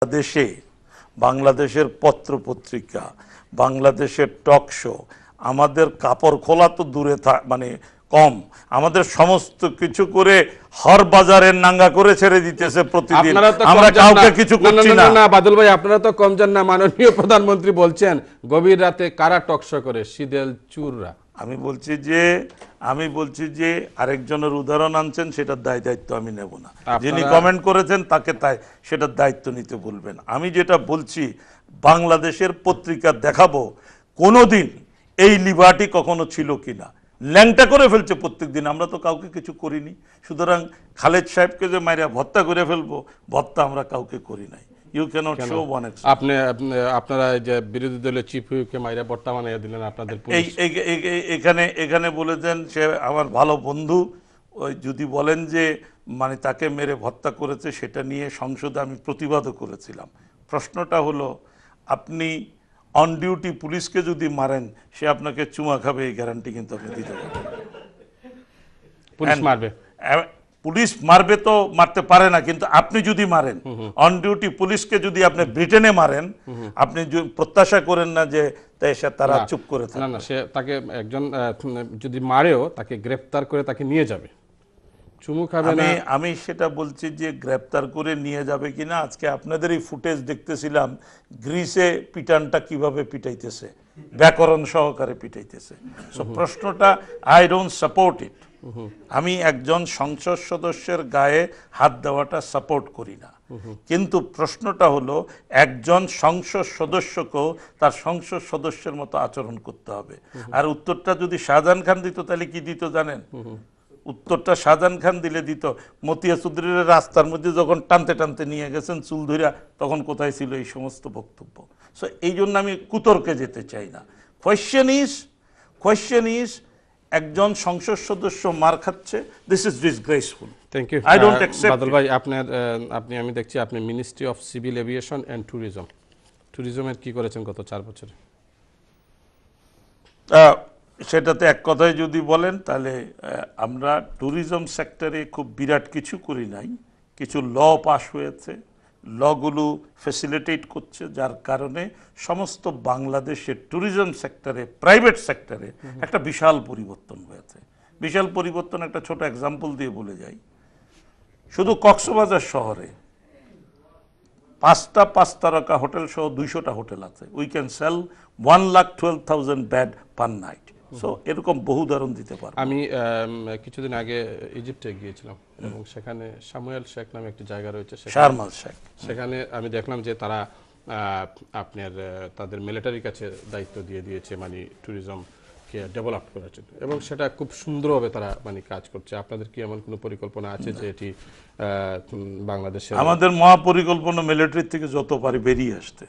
বাংলাদেশের পত্র পত্রিকা, বাংলাদেশের টক শো, আমাদের কাপড় খোলা তো দূরে মানে কম, আমাদের সমস্ত কিছু করে হর বাজারের নাঙ্গা করে ছেড়ে দিতেছে প্রতিদিন। আমরা কাউকে কিছু করছি না। না বাদল ভাই, আপনারা তো কম যান না। মাননীয় প্রধানমন্ত্রী বলছেন গভীর রাতে কারা টকশো করে, শীদেল চুররা। আমি বলছি যে আরেকজনের উদাহরণ আনছেন, সেটার দায়িত্ব আমি নেব না। যিনি কমেন্ট করেছেন তাকে সেটার দায়িত্ব নিতে বলবেন। আমি যেটা বলছি, বাংলাদেশের পত্রিকা দেখাবো কোনোদিন এই লিবার্টি কখনো ছিল কিনা। ল্যাংটা করে ফেলছে প্রত্যেকদিন, আমরা তো কাউকে কিছু করিনি। সুতরাং খালেদ সাহেবকে যে মাইরা ভর্তা করে ফেলবো, ভর্তা আমরা কাউকে করি নাই। You cannot show one except. আপনারা যে বিরোধী দলের চিফ হুইপকে মাইরা ভর্তা বানাইয়া দিলেন আপনাদের পুলিশ। এখানে বলেছেন সে আমার ভালো বন্ধু। ওই যদি বলেন যে মানে তাকে মেরে হত্যা করেছে, সেটা নিয়ে সংসদে আমি প্রতিবাদও করেছিলাম। প্রশ্নটা হলো, আপনি অন ডিউটি পুলিশকে যদি মারেন, সে আপনাকে চুমা খাবে, এই গ্যারান্টি কিন্তু আপনি দিতে পারেন। পুলিশ মারবে তো মারতে পারে না, কিন্তু আপনি যদি মারেন অন ডিউটি পুলিশকে, যদি আপনি ব্রিটেনে মারেন, আপনি প্রত্যাশা করেন না যে তারা চুপ করে থাকবে। না, সে তাকে একজন যদি মারেও তাকে গ্রেফতার করে তাকে নিয়ে যাবে, চুমু খাবে না। আমি সেটা বলছি যে গ্রেফতার করে নিয়ে যাবে কিনা। আজকে আপনাদের এই ফুটেজ দেখতেছিলাম, গ্রিসে পিটানটা কিভাবে পিটাইতেছে, ব্যাকরণ সহকারে পিটাইতেছে। সো প্রশ্নটা, আই ডোন্ট সাপোর্ট ইট। আমি একজন সংসদ সদস্যের গায়ে হাত দেওয়াটা সাপোর্ট করি না, কিন্তু প্রশ্নটা হলো একজন সংসদ সদস্যকেও তার সংসদ সদস্যের মতো আচরণ করতে হবে। আর উত্তরটা যদি শাহজাহান খান দিত, তাহলে কি দিত জানেন? উত্তরটা শাহজাহান খান দিলে দিত, মতিয়া চৌধুরীর রাস্তার মধ্যে যখন টানতে টানতে নিয়ে গেছেন চুল ধইরা, তখন কোথায় ছিল এই সমস্ত বক্তব্য? সো এই জন্য আমি কুতর্কে যেতে চাই না। কোয়েশ্চেন ইজ একজন সংসদ সদস্য মার খাচ্ছে, this is disgraceful. Thank you. I don't accept. Badal ভাই, আমি দেখছি আপনি ministry of civil aviation and ট্যুরিজমের কি করেছেন গত 4 বছরে? সেটাতে এক কথায় যদি বলেন, তাহলে আমরা ট্যুরিজম সেক্টরে খুব বিরাট কিছু করি নাই। কিছু ল পাস হয়েছে, লগুলো ফ্যাসিলিটেট করছে, যার কারণে সমস্ত বাংলাদেশের ট্যুরিজম সেক্টরে, প্রাইভেট সেক্টরে একটা বিশাল পরিবর্তন হয়েছে। বিশাল পরিবর্তন একটা ছোট এক্সাম্পল দিয়ে বলে যাই। শুধু কক্সবাজার শহরে 5টা 5 তারকা হোটেল সহ 200টা হোটেল আছে। We can sell 1,12,000 bed per night. So এরকম বহু উদাহরণ দিতে পারবো। আমি কিছুদিন আগে ইজিপ্টে গিয়েছিলাম এবং সেখানে শামুয়েল শেখ নামে একটি জায়গা রয়েছে, সেখানে আমি দেখলাম যে তারা আপনার তাদের মিলিটারির কাছে দায়িত্ব দিয়ে দিয়েছে, মানে ট্যুরিজমকে ডেভেলপ করার জন্য, এবং সেটা খুব সুন্দরভাবে তারা মানে কাজ করছে। আপনাদের কি এমন কোনো পরিকল্পনা আছে যে এটি বাংলাদেশে? আমাদের মহাপরিকল্পনা মিলিটারি থেকে যত পারি বেরিয়ে আসতে,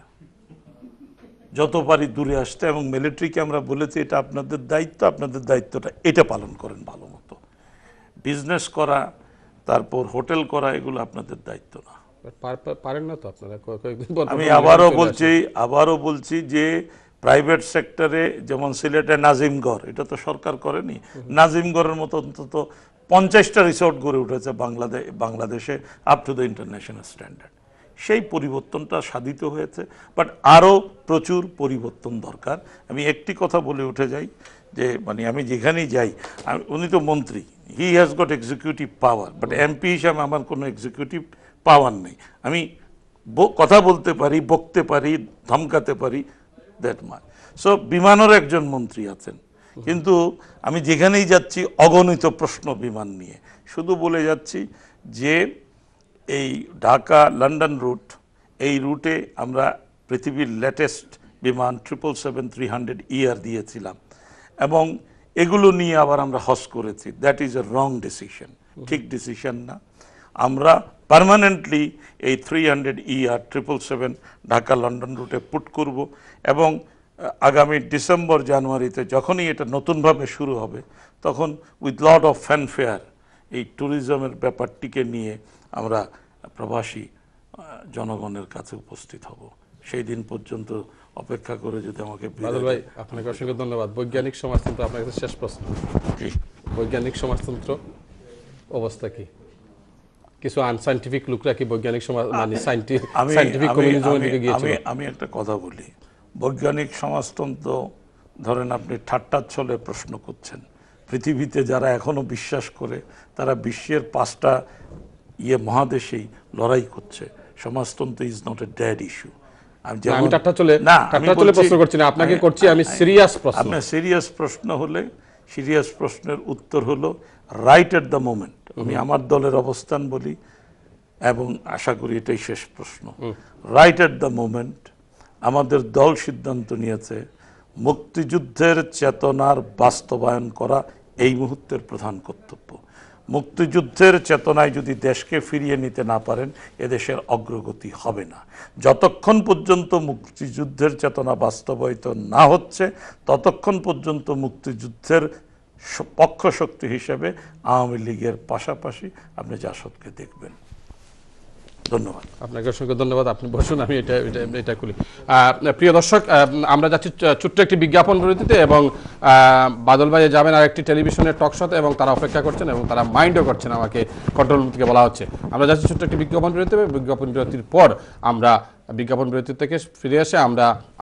যত পারি দূরে আসতে, এবং মিলিটারিকে আমরা বলেছি এটা আপনাদের দায়িত্ব, আপনাদের দায়িত্বটা এটা পালন করেন ভালো মতো। বিজনেস করা, তারপর হোটেল করা, এগুলো আপনাদের দায়িত্ব না। পারেন না তো আপনারা? আমি আবারও বলছি যে প্রাইভেট সেক্টরে, যেমন সিলেটে নাজিমগড়, এটা তো সরকার করেনি। নাজিমগড়ের মতো অন্তত 50টা রিসোর্ট গড়ে উঠেছে বাংলাদেশে up to the international standard. সেই পরিবর্তনটা সাধিত হয়েছে, বাট আরও প্রচুর পরিবর্তন দরকার। আমি একটি কথা বলে উঠে যাই যে মানে আমি যেখানেই যাই, উনি তো মন্ত্রী, he has got executive power, but MP হিসাবে আমার কোনো এক্সিকিউটিভ পাওয়ার নেই। আমি কথা বলতে পারি, বকতে পারি, ধমকাতে পারি, দ্যাট মাই। সো বিমানেরও একজন মন্ত্রী আছেন, কিন্তু আমি যেখানেই যাচ্ছি অগণিত প্রশ্ন বিমান নিয়ে। শুধু বলে যাচ্ছি যে এই ঢাকা লন্ডন রুট, এই রুটে আমরা পৃথিবীর লেটেস্ট বিমান 777-300ER দিয়েছিলাম, এবং এগুলো নিয়ে আবার আমরা হজ করেছি। That is a wrong decision, ঠিক ডিসিশন না। আমরা পার্মানেন্টলি এই 300ER 777 ঢাকা লন্ডন রুটে পুট করব, এবং আগামী ডিসেম্বর জানুয়ারিতে যখনই এটা নতুনভাবে শুরু হবে, তখন উইথ লট অফ ফ্যানফেয়ার এই ট্যুরিজমের ব্যাপারটিকে নিয়ে আমরা প্রবাসী জনগণের কাছে উপস্থিত হব। সেই দিন পর্যন্ত অপেক্ষা করে যদি আমাকে। বাদল ভাই, আপনাকে অসংখ্য ধন্যবাদ। বৈজ্ঞানিক সমাজতন্ত্র, আপনার কাছে শেষ প্রশ্ন, বৈজ্ঞানিক সমাজতন্ত্র অবস্থা কি? কিছু আনসাইন্টিফিক লোকরা কি বৈজ্ঞানিক সমাজ মানে আমি সাইন্টিফিক কমিউনিজমের দিকে গিয়েছিল? আমি একটা কথা বলি, বৈজ্ঞানিক সমাজতন্ত্র ধরেন আপনি ঠাট্টার ছলে প্রশ্ন করছেন, পৃথিবীতে যারা এখনো বিশ্বাস করে তারা বিশ্বের 5টা মহাদেশেই লড়াই করছে। সমাজতন্ত্র is not a dead issue. আমি ঠাট্টা চলে প্রশ্ন করছি না, আপনাকে করছি আমি সিরিয়াস প্রশ্ন। আপনার সিরিয়াস প্রশ্ন হলে সিরিয়াস প্রশ্নের উত্তর হলো রাইট এট দ্য মোমেন্ট। আমি আমার দলের অবস্থান বলি এবং আশা করি এটাই শেষ প্রশ্ন। রাইট এট দ্য মোমেন্ট আমাদের দল সিদ্ধান্ত নিয়েছে মুক্তিযুদ্ধের চেতনার বাস্তবায়ন করা এই মুহূর্তের প্রধান কর্তব্য। মুক্তিযুদ্ধের চেতনায় যদি দেশকে ফিরিয়ে নিতে না পারেন এদেশের অগ্রগতি হবে না। যতক্ষণ পর্যন্ত মুক্তিযুদ্ধের চেতনা বাস্তবায়িত না হচ্ছে ততক্ষণ পর্যন্ত মুক্তিযুদ্ধের পক্ষ শক্তি হিসেবে আওয়ামী লীগের পাশাপাশি আপনি জাসদকে দেখবেন। ধন্যবাদ। আপনাকে অসংখ্য ধন্যবাদ, আপনি বসুন, আমি এটা করি। প্রিয় দর্শক, আমরা যাচ্ছি ছোট্ট একটি বিজ্ঞাপন বিরতিতে এবং বাদল ভাই যাবেন আর একটি টেলিভিশনের টক শোতে এবং তারা অপেক্ষা করছেন এবং তারা মাইন্ডও করছেন, আমাকে কন্ট্রোল রুম থেকে বলা হচ্ছে। আমরা যাচ্ছি ছোট্ট একটি বিজ্ঞাপন বিরতিতে, বিজ্ঞাপন বিরতির পর আমরা বিজ্ঞাপন বিরতি থেকে ফিরে এসে আমরা